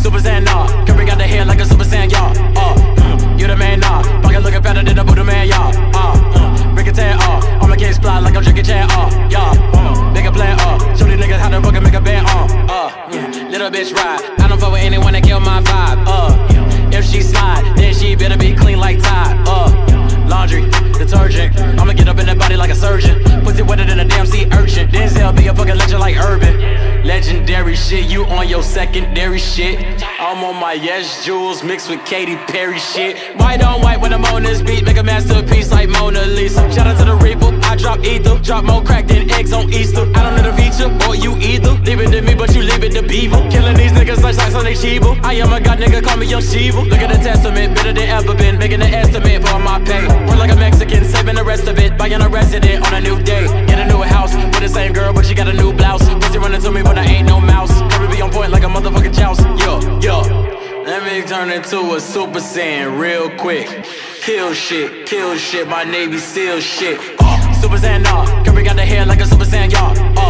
Super Saiyan, nah. Curry got the hair like a Super Saiyan, y'all. You the man, nah. Pocket looking fatter than a Buddha man, y'all. Break a tan, I'ma get fly like I'm drinking Chan, y'all. Nigga plan, show these niggas how to fucking make a band, Little bitch ride, I don't fuck with anyone that kill my vibe, If she slide, then she better be clean like Tide, Laundry, detergent, I'ma get up in that body like a surgeon. Pussy wetter than a damn sea urchin. Denzel be a fucking legend like Urban. Legendary shit, you on your secondary shit. I'm on my Yes Jules mixed with Katy Perry shit. White on white when I'm on this beat, make a masterpiece like Mona Lisa. Shout out to the Reaper, I drop ether, drop more crack than eggs on Easter. I don't need a feature, or you either. Leave it to me, but you leave it to Beaver. Killing these niggas like socks on they Shiva. I am a god nigga, call me Young Shiva. Look at the testament, better than ever been. Making an estimate for my pay. Work like a Mexican, saving the rest of it. Buying a resident on a new day. Get a new house with the same girl, but she got a new blouse. Pussy running to me when I ain't no mouse. Curry be on point like a motherfucking joust. Yo. Let me turn into a Super Saiyan real quick. Kill shit, my Navy SEAL shit. Super Saiyan, nah. Curry got the hair like a Super Saiyan, y'all.